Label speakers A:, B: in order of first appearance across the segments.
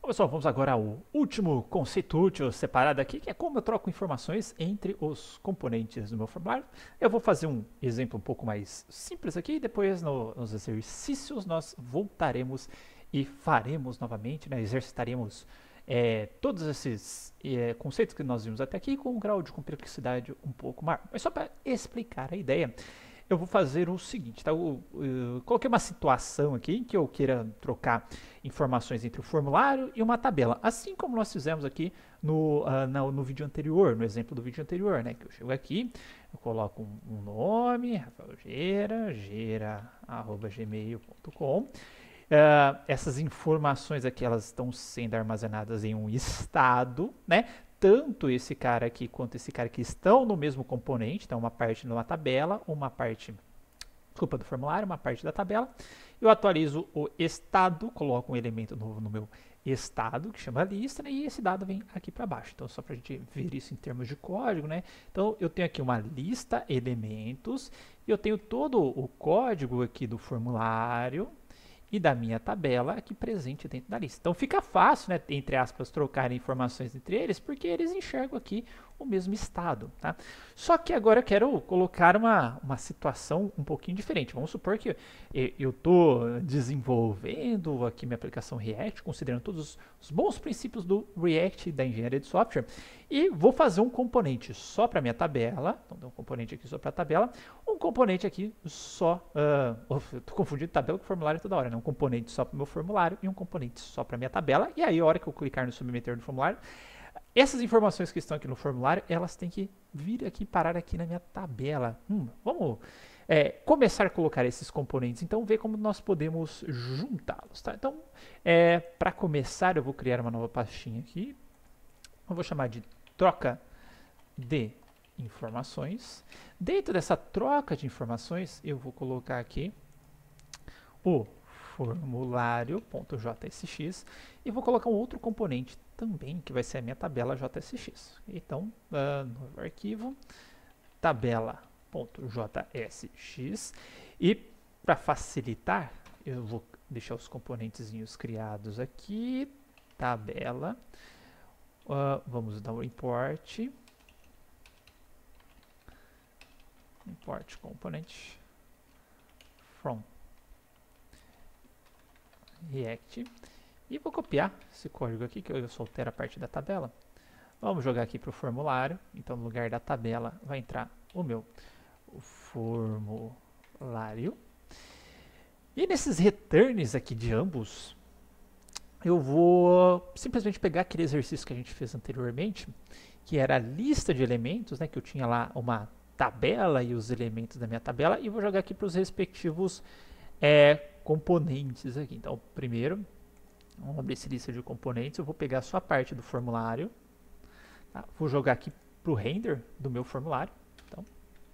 A: Bom, pessoal, vamos agora ao último conceito útil separado aqui, que é como eu troco informações entre os componentes do meu formulário. Eu vou fazer um exemplo um pouco mais simples aqui, e depois nos exercícios nós voltaremos e faremos novamente, né, exercitaremos todos esses conceitos que nós vimos até aqui com um grau de complexidade um pouco maior. Mas só para explicar a ideia, eu vou fazer o seguinte, tá? Eu coloquei uma situação aqui em que eu queira trocar informações entre o formulário e uma tabela, assim como nós fizemos aqui no vídeo anterior, no exemplo do vídeo anterior, né? Que eu chego aqui, eu coloco um nome, Rafael Gera@gmail.com. Essas informações aqui elas estão sendo armazenadas em um estado, né? Tanto esse cara aqui quanto esse cara aqui estão no mesmo componente, então uma parte numa tabela, uma parte, desculpa, do formulário, uma parte da tabela. Eu atualizo o estado, coloco um elemento novo no meu estado, que chama lista, né, e esse dado vem aqui para baixo. Então, só para a gente ver isso em termos de código, né? Então, eu tenho aqui uma lista, elementos, e eu tenho todo o código aqui do formulário e da minha tabela aqui presente dentro da lista. Então fica fácil, né, entre aspas, trocar informações entre eles, porque eles enxergam aqui o mesmo estado. Tá? Só que agora eu quero colocar uma situação um pouquinho diferente. Vamos supor que eu estou desenvolvendo aqui minha aplicação React, considerando todos os bons princípios do React da engenharia de software, e vou fazer um componente só para minha tabela. Então, tem um componente aqui só para a tabela, um componente aqui só. Estou confundindo tabela com formulário toda hora, né? Um componente só para o meu formulário e um componente só para a minha tabela. E aí, a hora que eu clicar no submeter do formulário, essas informações que estão aqui no formulário, elas têm que vir aqui, parar aqui na minha tabela. Vamos começar a colocar esses componentes, então ver como nós podemos juntá-los. Tá? Então, para começar, eu vou criar uma nova pastinha aqui. Eu vou chamar de troca de informações. Dentro dessa troca de informações, eu vou colocar aqui o formulário.jsx e vou colocar um outro componente também, que vai ser a minha tabela JSX. Então, novo arquivo, tabela.jsx, e para facilitar, eu vou deixar os componentezinhos criados aqui, tabela, vamos dar o import component from React, e vou copiar esse código aqui, que eu só altero a parte da tabela. Vamos jogar aqui para o formulário, então no lugar da tabela vai entrar o meu formulário, e nesses returns aqui de ambos, eu vou simplesmente pegar aquele exercício que a gente fez anteriormente, que era a lista de elementos, né, que eu tinha lá uma tabela e os elementos da minha tabela, e vou jogar aqui para os respectivos componentes aqui. Então, primeiro, vamos abrir essa lista de componentes, eu vou pegar só a parte do formulário, tá? Vou jogar aqui para o render do meu formulário. Então,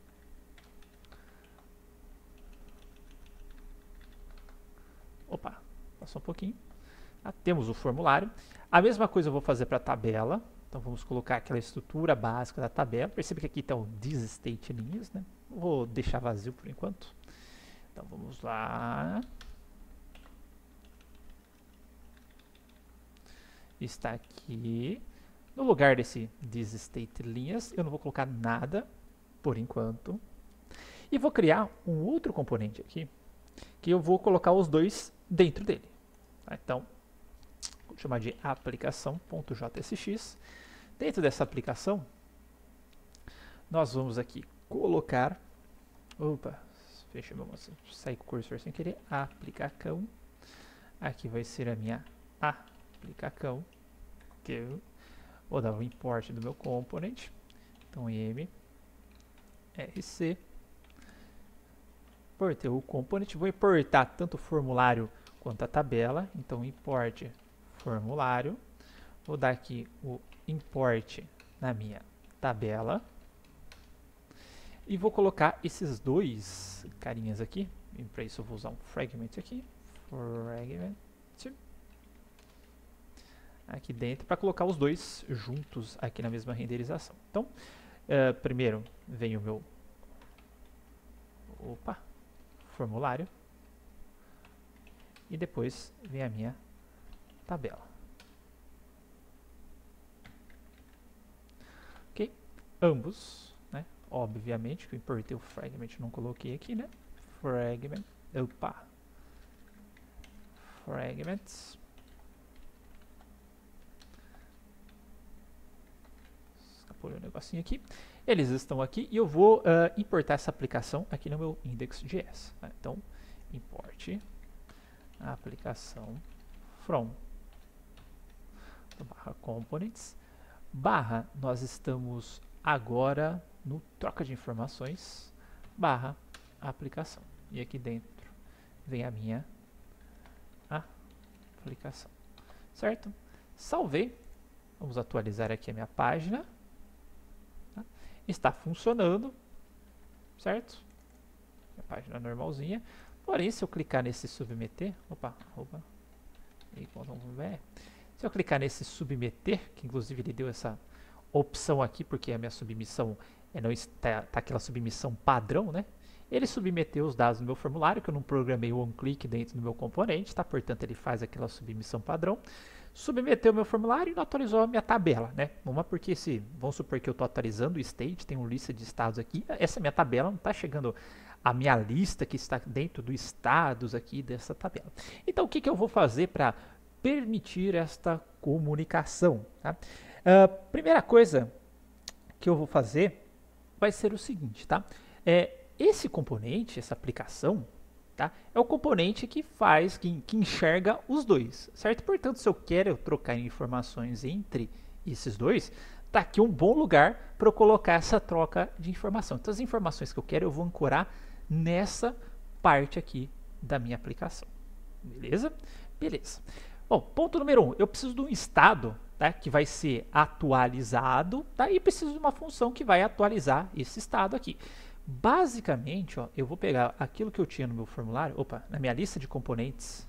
A: opa, passou um pouquinho. Temos o formulário. A mesma coisa eu vou fazer para a tabela. Então vamos colocar aquela estrutura básica da tabela. Percebe que aqui estão thisState linhas, né? Vou deixar vazio por enquanto. Então vamos lá. Está aqui. No lugar desse thisState linhas, eu não vou colocar nada por enquanto. E vou criar um outro componente aqui, que eu vou colocar os dois dentro dele. Tá? Então, vou chamar de aplicação.jsx. Dentro dessa aplicação, nós vamos aqui colocar, fechei meu mouse, saí com o cursor sem querer, aplicação. Aqui vai ser a minha aplicação, que eu vou dar o import do meu component. Então, m rc, importei o component, vou importar tanto o formulário quanto a tabela. Então, import formulário, vou dar aqui o import na minha tabela e vou colocar esses dois carinhas aqui, e para isso eu vou usar um fragment aqui, aqui dentro, para colocar os dois juntos aqui na mesma renderização. Então, primeiro vem o meu formulário, e depois vem a minha tabela. ambos, né? Obviamente que eu importei o fragment, não coloquei aqui, né? Fragment, opa, fragments. Escapou um negocinho aqui. Eles estão aqui e eu vou importar essa aplicação aqui no meu index.js. Né? Então, import a aplicação from barra components barra, nós estamos agora no troca de informações barra aplicação. E aqui dentro vem a minha aplicação. Certo? Salvei. Vamos atualizar aqui a minha página. Tá? Está funcionando. Certo? A página normalzinha. Porém, se eu clicar nesse submeter, se eu clicar nesse submeter, que inclusive ele deu essa opção aqui, porque a minha submissão não está aquela submissão padrão, né? Ele submeteu os dados no meu formulário, que eu não programei o onClick dentro do meu componente, tá? Portanto, ele faz aquela submissão padrão. Submeteu o meu formulário e não atualizou a minha tabela, né? Porque vamos supor que eu estou atualizando o state, tem uma lista de estados aqui, essa minha tabela não está chegando a minha lista que está dentro dos estados aqui dessa tabela. Então, o que eu vou fazer para permitir esta comunicação? Tá? Primeira coisa que eu vou fazer vai ser o seguinte, tá? Esse componente, essa aplicação, tá? É o componente que faz, que enxerga os dois, certo? Portanto, se eu quero trocar informações entre esses dois, tá aqui um bom lugar para eu colocar essa troca de informação. Então, as informações que eu quero, eu vou ancorar nessa parte aqui da minha aplicação. Beleza? Beleza. Bom, ponto número 1, eu preciso de um estado, tá, que vai ser atualizado, tá, e preciso de uma função que vai atualizar esse estado aqui. Basicamente, ó, eu vou pegar aquilo que eu tinha no meu formulário, na minha lista de componentes,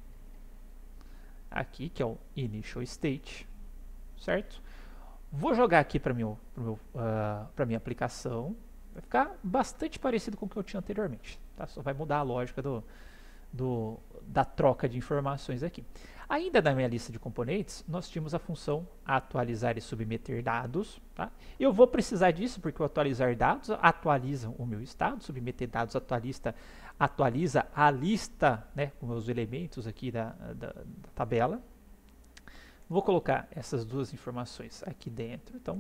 A: aqui, que é o initial state, certo? Vou jogar aqui para minha aplicação, vai ficar bastante parecido com o que eu tinha anteriormente, tá? Só vai mudar a lógica da troca de informações aqui. Ainda na minha lista de componentes, nós tínhamos a função atualizar e submeter dados. Tá? Eu vou precisar disso porque o atualizar dados atualiza o meu estado, submeter dados atualiza a lista, né, com os elementos aqui da tabela. Vou colocar essas duas informações aqui dentro. Então,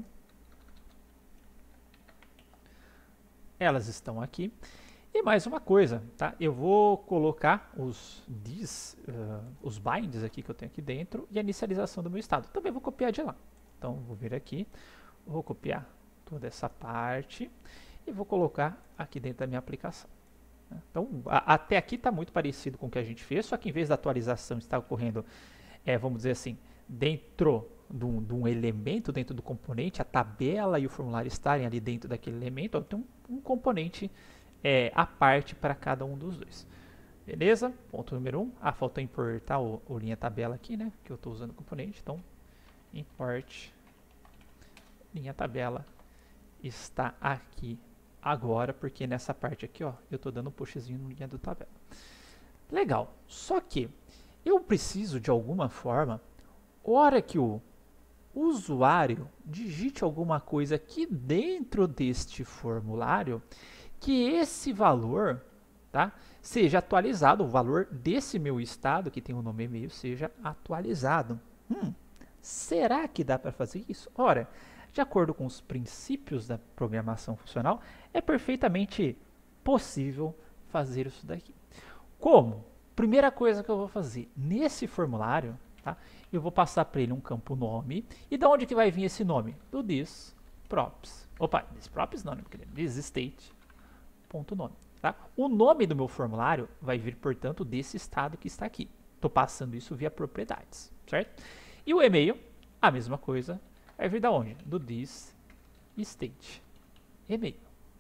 A: elas estão aqui. E mais uma coisa, tá? Eu vou colocar os binds aqui que eu tenho aqui dentro e a inicialização do meu estado. Também vou copiar de lá. Então, vou vir aqui, vou copiar toda essa parte e vou colocar aqui dentro da minha aplicação. Então, até aqui está muito parecido com o que a gente fez, só que em vez da atualização está ocorrendo, vamos dizer assim, dentro de um elemento, dentro do componente, a tabela e o formulário estarem ali dentro daquele elemento, tem um componente a parte para cada um dos dois. Beleza? Ponto número 1. Falta importar o linha tabela aqui, né? Que eu estou usando o componente. Então, import linha tabela está aqui agora, porque nessa parte aqui, ó, eu estou dando um pushzinho no linha do tabela. Legal. Só que eu preciso, de alguma forma, hora que o usuário digite alguma coisa aqui dentro deste formulário, que esse valor, tá, seja atualizado, o valor desse meu estado, que tem o nome e-mail, seja atualizado. Será que dá para fazer isso? Ora, de acordo com os princípios da programação funcional, é perfeitamente possível fazer isso daqui. Como? Primeira coisa que eu vou fazer, nesse formulário, tá, eu vou passar para ele um campo nome. E de onde que vai vir esse nome? Do thisProps. ThisProps não, porque thisState.nome. Tá? O nome do meu formulário vai vir, portanto, desse estado que está aqui. Estou passando isso via propriedades, certo? E o e-mail, a mesma coisa, vai vir da onde? Do thisState. E-mail.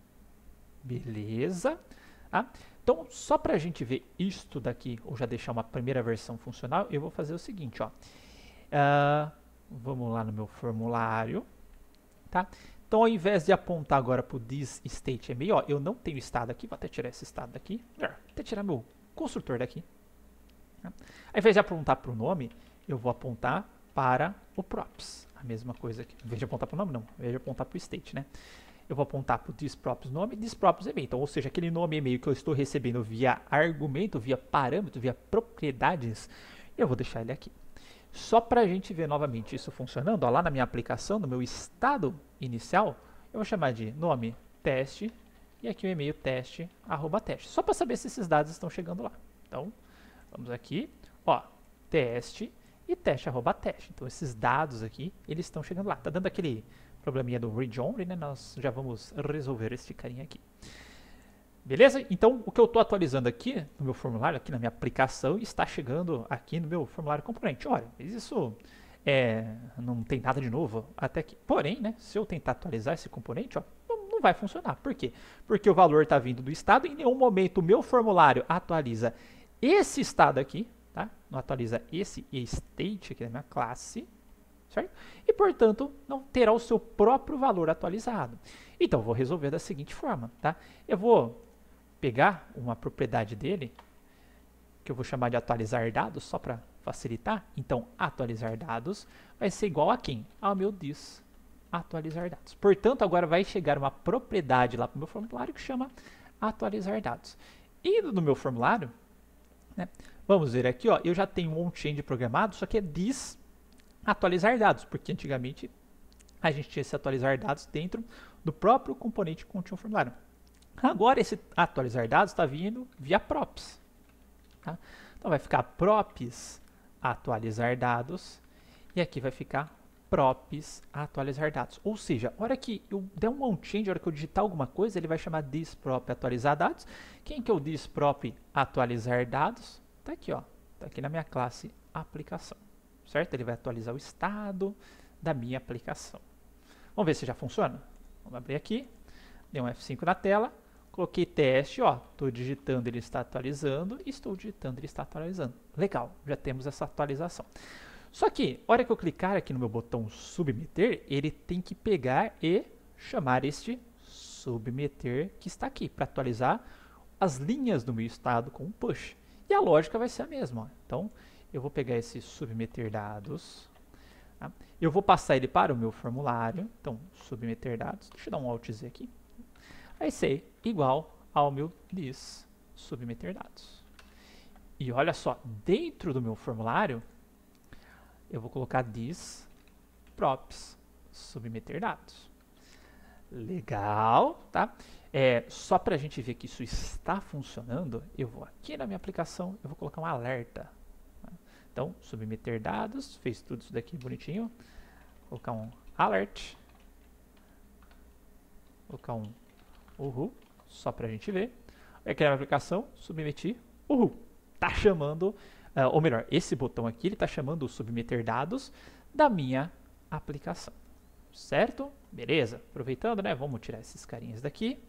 A: Beleza? Tá? Então, só para a gente ver isto daqui, ou já deixar uma primeira versão funcional, eu vou fazer o seguinte, ó. Vamos lá no meu formulário, tá? Então, ao invés de apontar agora para o thisState e-mail, ó, eu não tenho estado aqui, vou até tirar esse estado daqui, até tirar meu construtor daqui. Tá? Ao invés de apontar para o nome, eu vou apontar para o props. a mesma coisa aqui. Em vez de apontar para o nome, não. Em vez de apontar para o state, né? Eu vou apontar para o thisProps nome e thisProps e-mail. Então, ou seja, aquele nome e-mail que eu estou recebendo via argumento, via parâmetro, via propriedades, eu vou deixar ele aqui. Só para a gente ver novamente isso funcionando, ó, lá na minha aplicação, no meu estado inicial, eu vou chamar de nome teste e aqui o e-mail teste, @teste. Só para saber se esses dados estão chegando lá. Então, vamos aqui, ó, teste e teste, @teste. Então, esses dados aqui, eles estão chegando lá. Tá dando aquele probleminha do read only, né? Nós já vamos resolver esse carinha aqui. Beleza? Então, o que eu estou atualizando aqui no meu formulário, aqui na minha aplicação, está chegando aqui no meu formulário componente. Olha, isso não tem nada de novo até aqui. Porém, né, se eu tentar atualizar esse componente, ó, não vai funcionar. Por quê? Porque o valor está vindo do estado e em nenhum momento o meu formulário atualiza esse estado aqui, tá? Não atualiza esse state aqui da minha classe, certo? E, portanto, não terá o seu próprio valor atualizado. Então, eu vou resolver da seguinte forma, tá? Eu vou pegar uma propriedade dele, que eu vou chamar de atualizar dados, só para facilitar. Então, atualizar dados vai ser igual a quem? Ao meu dis atualizar dados. Portanto, agora vai chegar uma propriedade lá para o meu formulário que chama atualizar dados. E no meu formulário, né, vamos ver aqui, ó, eu já tenho um on-change programado, só que é dis atualizar dados, porque antigamente a gente tinha esse atualizar dados dentro do próprio componente que continha o formulário. Agora esse atualizar dados está vindo via props. Tá? Então vai ficar props atualizar dados e aqui vai ficar props atualizar dados. Ou seja, a hora que eu der um on-change, a hora que eu digitar alguma coisa, ele vai chamar thisProp atualizar dados. Quem que é o thisProp atualizar dados? Está aqui, ó. Está aqui na minha classe aplicação. Certo? Ele vai atualizar o estado da minha aplicação. Vamos ver se já funciona. Vamos abrir aqui. Dei um F5 na tela. Coloquei teste, ó, estou digitando, ele está atualizando, e estou digitando, ele está atualizando. Legal, já temos essa atualização. Só que, a hora que eu clicar aqui no meu botão submeter, ele tem que pegar e chamar este submeter que está aqui, para atualizar as linhas do meu estado com um push. E a lógica vai ser a mesma. Ó. Então, eu vou pegar esse submeter dados, tá? Eu vou passar ele para o meu formulário, então, submeter dados, deixa eu dar um Alt Z aqui. Vai ser igual ao meu dis submeter dados. E olha só, dentro do meu formulário, eu vou colocar dis props submeter dados. Legal, tá? Só para a gente ver que isso está funcionando, eu vou aqui na minha aplicação, eu vou colocar um alerta. Tá? Então, submeter dados, fez tudo isso daqui bonitinho. Vou colocar um alert. Vou colocar um uhul, só pra gente ver. Aqui na aplicação, submeti, uhul. Tá chamando, ou melhor, esse botão aqui, ele tá chamando o submeter dados da minha aplicação. Certo? Beleza. Aproveitando, né? Vamos tirar esses carinhas daqui.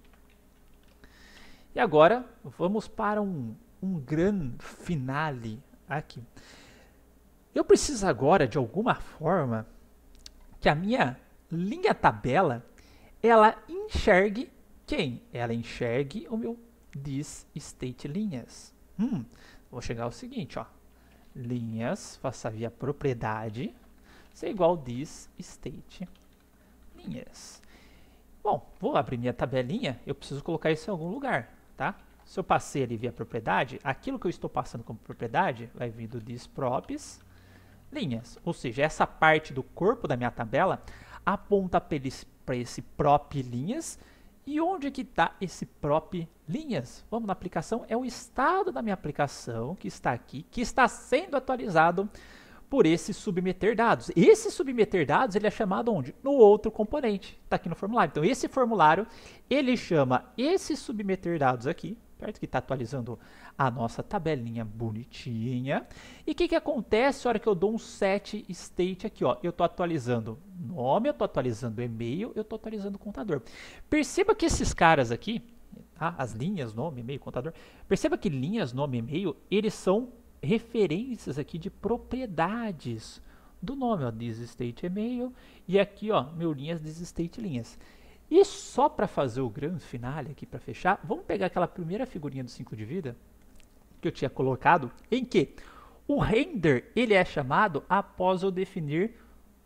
A: E agora, vamos para um grande finale aqui. Eu preciso agora, de alguma forma, que a minha linha tabela, ela enxergue quem? Ela enxergue o meu thisState linhas. Vou chegar ao seguinte, ó. Linhas, faça via propriedade, ser igual thisState linhas. Bom, vou abrir minha tabelinha, eu preciso colocar isso em algum lugar, tá? Se eu passei ali via propriedade, aquilo que eu estou passando como propriedade vai vir do thisProps linhas. Ou seja, essa parte do corpo da minha tabela aponta para esse prop linhas. E onde que está esse prop linhas? Vamos na aplicação, é o estado da minha aplicação que está aqui, que está sendo atualizado por esse submeter dados. Esse submeter dados, ele é chamado onde? No outro componente, está aqui no formulário. Então, esse formulário, ele chama esse submeter dados aqui, certo? Que está atualizando a nossa tabelinha bonitinha. E o que acontece na hora que eu dou um set state aqui? Ó, eu estou atualizando nome, eu estou atualizando e-mail, eu estou atualizando contador. Perceba que esses caras aqui, tá? As linhas, nome, e-mail, contador, perceba que linhas, nome e e-mail, eles são referências aqui de propriedades do nome, ó, thisState e-mail, e aqui, ó, meu linhas, thisState linhas. E só para fazer o grande finale aqui, para fechar, vamos pegar aquela primeira figurinha do ciclo de vida que eu tinha colocado, em que o render ele é chamado após eu definir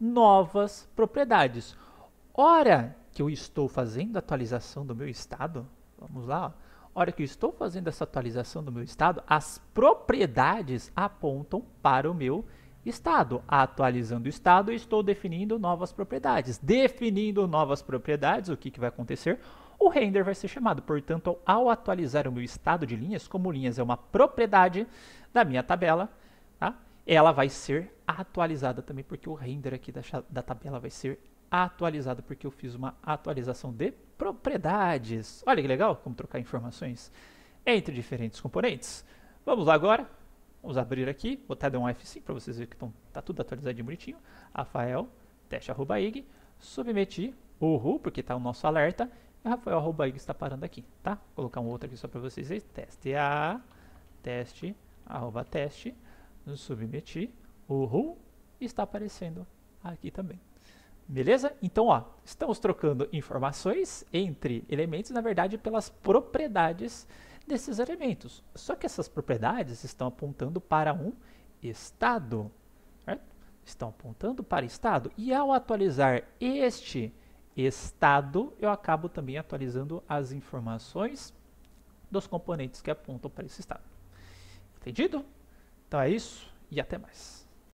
A: novas propriedades. Hora que eu estou fazendo a atualização do meu estado, vamos lá, ó. Hora que eu estou fazendo essa atualização do meu estado, as propriedades apontam para o meu estado. Atualizando o estado, eu estou definindo novas propriedades. Definindo novas propriedades, o que vai acontecer? O render vai ser chamado. Portanto, ao atualizar o meu estado de linhas, como linhas é uma propriedade da minha tabela, tá? Ela vai ser atualizada também, porque o render aqui da tabela vai ser atualizado, porque eu fiz uma atualização de propriedades. Olha que legal como trocar informações entre diferentes componentes. Vamos lá agora. Vamos abrir aqui. Vou até dar um F5 para vocês verem que está tudo atualizadinho bonitinho. Rafael, teste@ig. Submeti o porque está o nosso alerta. E Rafael@ig está parando aqui, tá? Vou colocar um outro aqui só para vocês verem. Teste A, teste, @teste. Submeti o está aparecendo aqui também. Beleza? Então, ó, estamos trocando informações entre elementos, na verdade, pelas propriedades desses elementos. Só que essas propriedades estão apontando para um estado, certo? Estão apontando para estado. E ao atualizar este estado, eu acabo também atualizando as informações dos componentes que apontam para esse estado. Entendido? Então é isso e até mais.